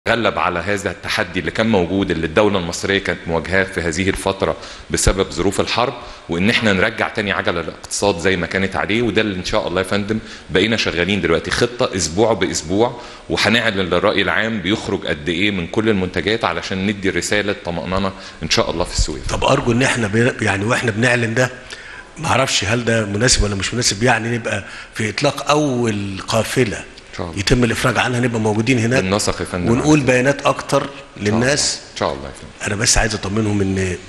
غلب على هذا التحدي اللي كان موجود، اللي الدولة المصرية كانت مواجهاه في هذه الفترة بسبب ظروف الحرب، وان احنا نرجع تاني عجلة الاقتصاد زي ما كانت عليه. وده اللي ان شاء الله يا فندم بقينا شغالين دلوقتي خطة اسبوع باسبوع، وهنعلن للرأي العام بيخرج قد ايه من كل المنتجات علشان ندي رسالة طمأنينة ان شاء الله في السوق. طب ارجو ان احنا يعني واحنا بنعلن ده، ما اعرفش هل ده مناسب ولا مش مناسب، يعني نبقى في اطلاق اول قافله يتم الافراج عنها نبقى موجودين هناك بالنسق يا فندم، ونقول بيانات اكتر للناس ان شاء الله يا فندم. انا بس عايز اطمنهم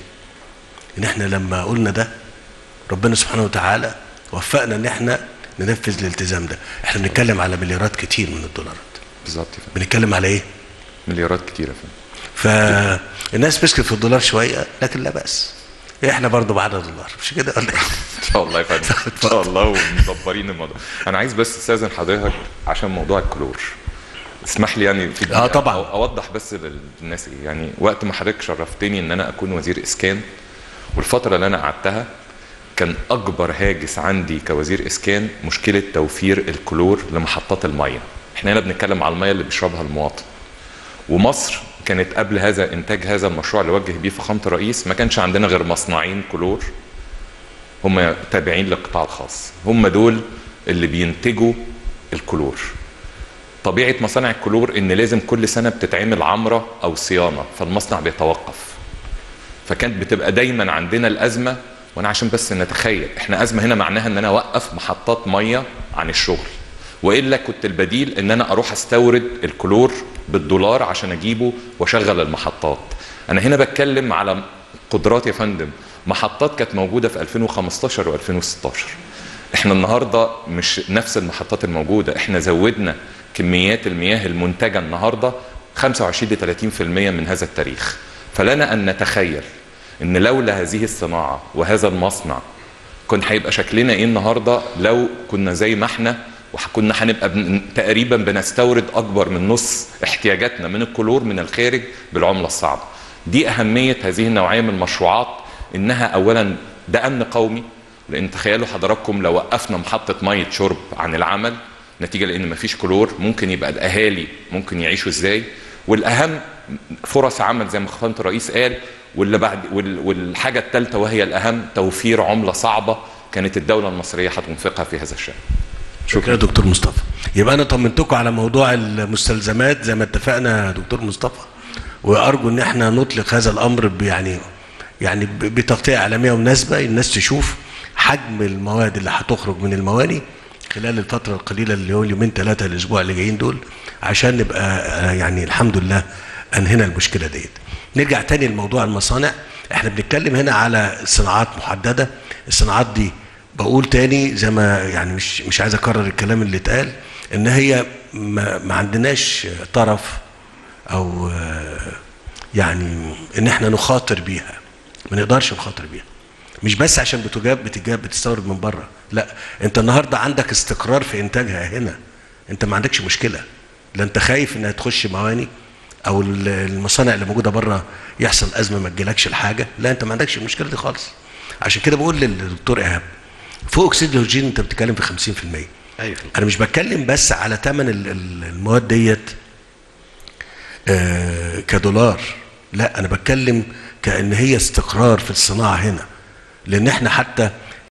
ان احنا لما قلنا ده ربنا سبحانه وتعالى وفقنا ان احنا ننفذ الالتزام ده. احنا بنتكلم على مليارات كتير من الدولارات. بالظبط يا فندم. بنتكلم على ايه؟ مليارات كتير يا فندم. فالناس مسكت في الدولار شويه، لكن لا بأس، احنا برضه بعد دولار، مش كده ولا ايه؟ ان شاء الله يا فندم ان شاء الله، ومدبرين الموضوع. انا عايز بس استاذن حضرتك عشان موضوع الكلور، اسمح لي يعني في طبعا اوضح بس للناس ايه. يعني وقت ما حضرتك شرفتني ان انا اكون وزير اسكان، والفتره اللي انا قعدتها كان اكبر هاجس عندي كوزير اسكان مشكله توفير الكلور لمحطات الميه. احنا هنا بنتكلم على الميه اللي بيشربها المواطن، ومصر كانت قبل هذا انتاج هذا المشروع اللي وجه بيه فخامه الرئيس ما كانش عندنا غير مصنعين كلور هم تابعين للقطاع الخاص، هم دول اللي بينتجوا الكلور. طبيعه مصانع الكلور ان لازم كل سنه بتتعمل عمره او صيانه، فالمصنع بيتوقف، فكانت بتبقى دايما عندنا الازمه. وانا عشان بس نتخيل، احنا ازمه هنا معناها ان انا اوقف محطات ميه عن الشغل، والا كنت البديل ان انا اروح استورد الكلور بالدولار عشان اجيبه واشغل المحطات. انا هنا بتكلم على قدرات يا فندم، محطات كانت موجوده في 2015 و2016. احنا النهارده مش نفس المحطات الموجوده، احنا زودنا كميات المياه المنتجه النهارده 25 ل 30% من هذا التاريخ. فلنا ان نتخيل ان لولا هذه الصناعه وهذا المصنع كان هيبقى شكلنا ايه النهارده لو كنا زي ما احنا، وكنا هنبقى تقريبا بنستورد اكبر من نص احتياجاتنا من الكلور من الخارج بالعمله الصعبه. دي اهميه هذه النوعيه من المشروعات، انها اولا ده امن قومي، لان تخيلوا حضراتكم لو وقفنا محطه ميه شرب عن العمل نتيجه لان مفيش كلور، ممكن يبقى الاهالي ممكن يعيشوا ازاي؟ والاهم فرص عمل زي ما فخامه الرئيس قال، والحاجه الثالثه وهي الاهم توفير عمله صعبه كانت الدوله المصريه هتنفقها في هذا الشان. شكرا يا دكتور مصطفى. يبقى انا طمنتكم على موضوع المستلزمات زي ما اتفقنا يا دكتور مصطفى، وارجو ان احنا نطلق هذا الامر يعني بتغطيه اعلاميه مناسبه، الناس تشوف حجم المواد اللي هتخرج من المواني خلال الفتره القليله اللي هو اليومين ثلاثه الاسبوع اللي جايين دول، عشان نبقى يعني الحمد لله انهينا المشكله ديت. نرجع تاني لموضوع المصانع. احنا بنتكلم هنا على صناعات محدده. الصناعات دي بقول تاني زي ما يعني مش عايز اكرر الكلام اللي اتقال، ان هي ما عندناش طرف او يعني ان احنا نخاطر بيها، ما نقدرش نخاطر بيها. مش بس عشان بتستورد من بره، لا، انت النهارده عندك استقرار في انتاجها هنا، انت ما عندكش مشكله. لا انت خايف انها تخش مواني او المصانع اللي موجوده بره يحصل ازمه ما تجيلكش الحاجه، لا انت ما عندكش المشكله دي خالص. عشان كده بقول للدكتور ايهاب، فوق اكسيد الهيدروجين انت بتتكلم في 50%. ايوه انا مش بتكلم بس على ثمن المواد ديت كدولار، لا انا بتكلم كأن هي استقرار في الصناعه هنا. لان احنا حتى